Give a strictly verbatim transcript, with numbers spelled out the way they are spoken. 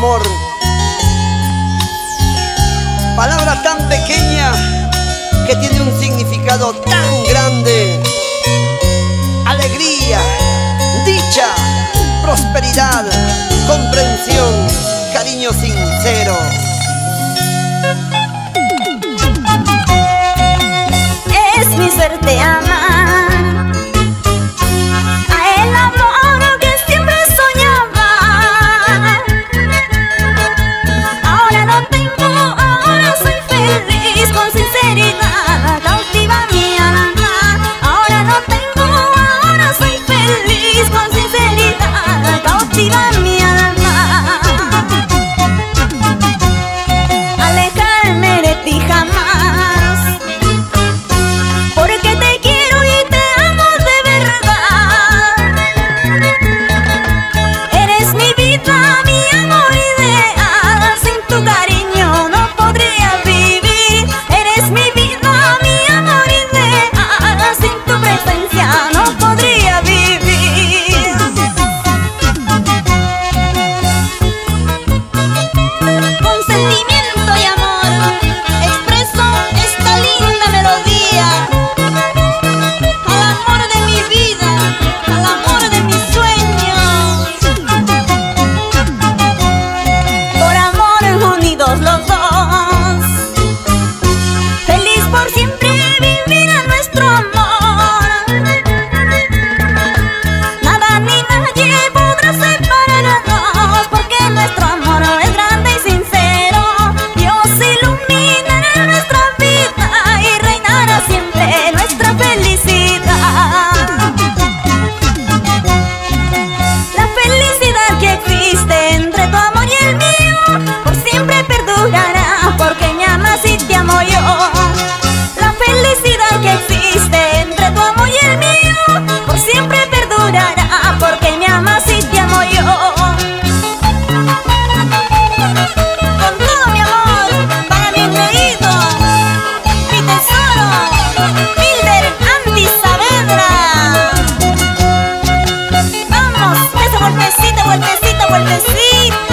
amor. Palabra tan pequeña que tiene un significado tan grande. Alegría, dicha, prosperidad, comprensión, cariño sincero. Es mi suerte amar a el amor que siempre soñaba. Ahora lo tengo, ahora soy feliz con sinceridad. Cautiva mi alma. Ahora lo tengo, ahora soy feliz con sinceridad. Cautiva mi alma. Alejarme de ti jamás, porque te quiero y te amo de verdad. Eres mi vida, mi amor ideal. Sin tu cariño no podría vivir. Eres mi vida, mi amor ideal. Sin tu presencia no podría vivir. Con sentimiento y amor expreso esta linda melodía al amor de mi vida, al amor de mis sueños. Por amor unidos los dos, feliz por siempre vivir a nuestro amor. Nada ni nadie podrá separarnos, porque nuestro amor es grande y sincero. Dios iluminará nuestra vida y reinará siempre nuestra felicidad. La felicidad que existe entre tu amor y el mío por siempre perdurará, porque me amas y te amo yo. La felicidad que existe entre tu amor y el mío por siempre perdurará, porque me amas y te amo yo. Con todo mi amor para mi engreído, mi tesoro, Wilder Andy Saavedra. Vamos, ese golpecito, golpecito, golpecito.